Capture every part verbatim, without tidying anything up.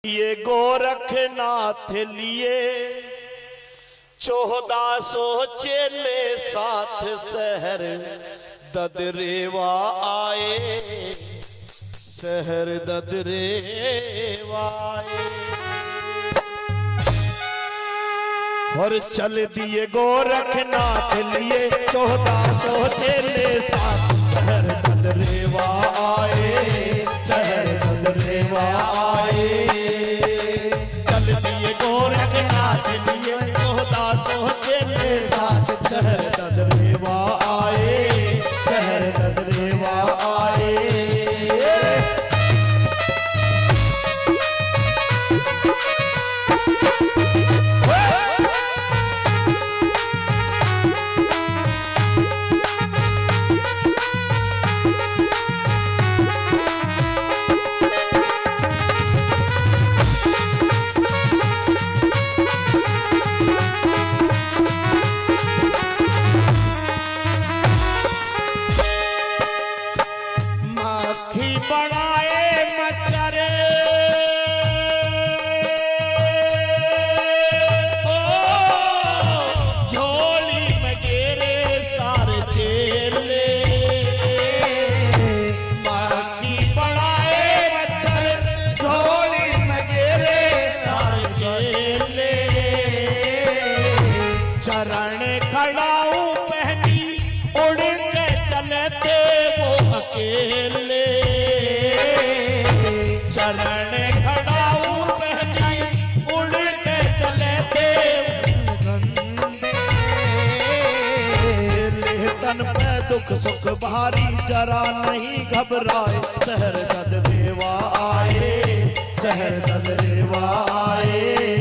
ये गोरखनाथ लिए चौदह सौ चेले साथ शहर ददरेवा आए, शहर ददरेवा आए। और चल दिए गोरखनाथ लिए चौदह सौ चेले साथ शहर ददरेवा आए, शहर ददरेवा आए। चल दिए गोरखनाथ लिए चौदह सौ चेले साथ शहर ददरेवा आए, शहर ददरेवा आए। बनाए मच्छरे ओ झोली में गेरे सारे चेले, माखी बनाए मच्छर झोली में गेरे सारे चेले। चरण खड़ाऊ पहनी उड़ के चलते वो अकेले, चरण खड़ाऊ पहनी उड़ के चले तन पे दुख सुख भारी जरा नहीं घबराए, शहर ददरेवा आए, शहर ददरेवा आए।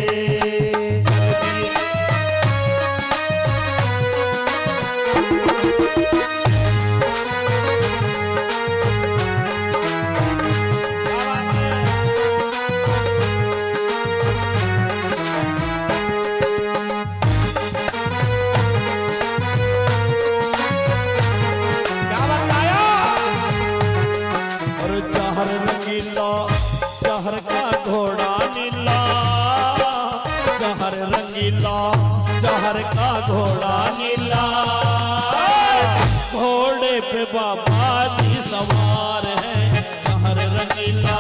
शहर का घोड़ा नीला, शहर रंगीला, शहर का घोड़ा नीला। घोड़े पे बाबा जी सवार है, शहर रंगीला।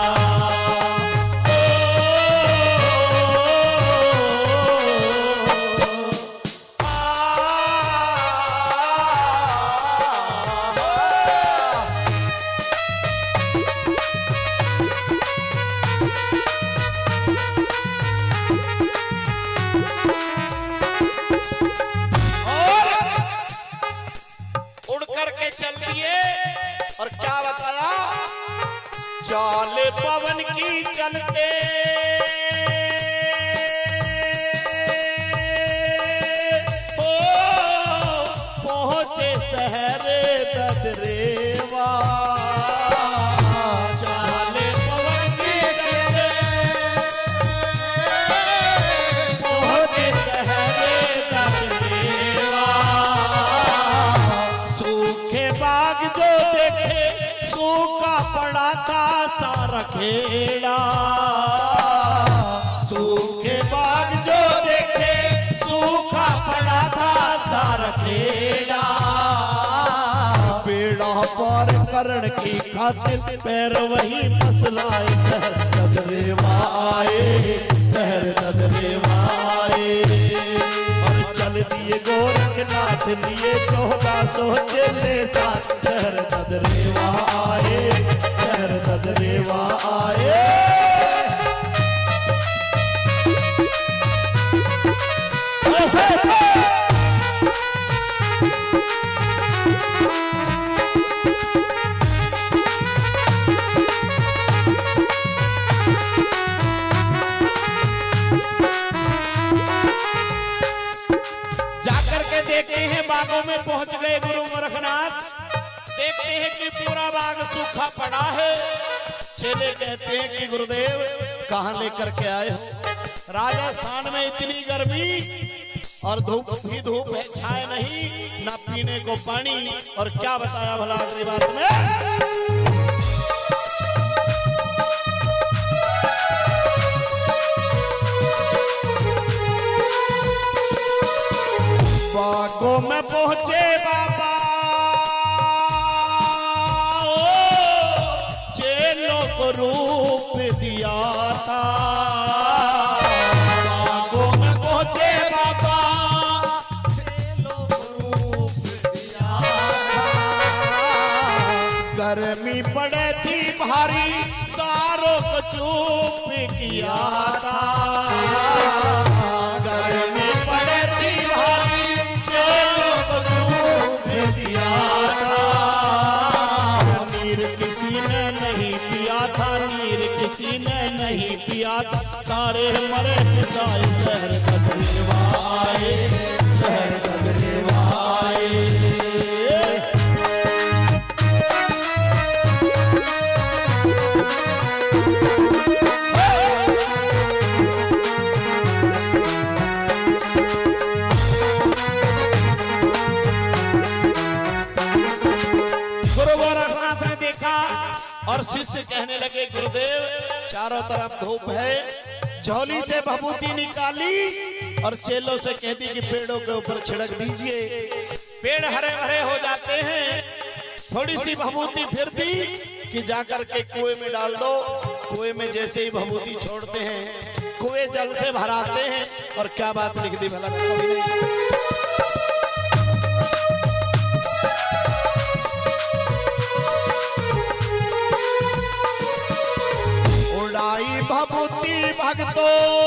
चल दिए और क्या बताया, चाले पवन की चलते ओ पहुंचे शहर ददरेवा। चाले पवन की चलते पहुंचे शहर ददरेवा। बाग जो देखे सूखा पड़ा था सारा खेड़ा, सूखे बाग जो देखे सूखा पड़ा था सारा खेड़ा। पेड़ा पर करण की खातिर पैर वही मसलाए, शहर ददरेवा आए, शहर ददरेवा आए। चल दिए गोरखनाथ लिए चौदह सौ चेले साथ शहर ददरेवा आए, शहर ददरेवा आए। देखते हैं बागों में पहुंच गए गुरु गोरखनाथ, देखते हैं कि पूरा बाग सूखा पड़ा है। चेले कहते हैं कि गुरुदेव कहां लेकर के आए हो? राजस्थान में इतनी गर्मी और धूप भी धूप है, छाए नहीं, ना पीने को पानी। और क्या बताया भला अगली बात में? बागों में पहुंचे बाबा चेलों को रूप दिया था। बागों में पहुंचे बाबा चेलों को रूप दिया था। गर्मी पड़े थी भारी सारों को चुप किया था। गर्मी पड़े थी भारी चेलों को चुप किया था। नीर किसी ने नहीं पिया था, नीर किसी ने नहीं पिया था। सारे मरे पिसाए शहर सगरेवाए, शहर सगरेवाए। और शिष्य कहने लगे गुरुदेव चारों तरफ धूप है। झोली से भभूति निकाली और चेलों से कहती कि पेड़ों के ऊपर छिड़क दीजिए। पेड़ हरे भरे हो जाते हैं। थोड़ी सी भभूति फिर दी कि जाकर के कुएं में डाल दो। कुएं में जैसे ही भभूति छोड़ते हैं कुएं जल से भराते हैं। और क्या बात लिख दी भला कभी नहीं। उड़ाई भभूति भक्तो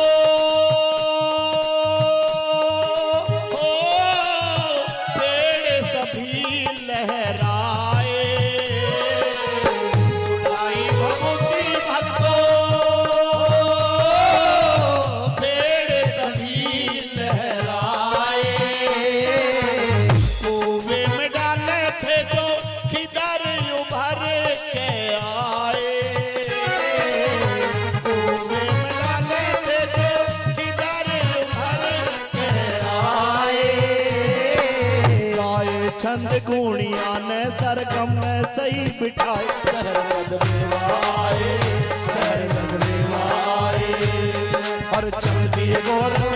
हो पेड़ सभी लहराए। उड़ाई भभूति भक्तो पेड़ सभी लहराए। कुएं में डाले थे जो किधर उभर के आए। छंद गुणिया ने सरगम में सही बिठाए। शहर सगरेवाए, शहर सगरेवाए। और चंद दिए गोर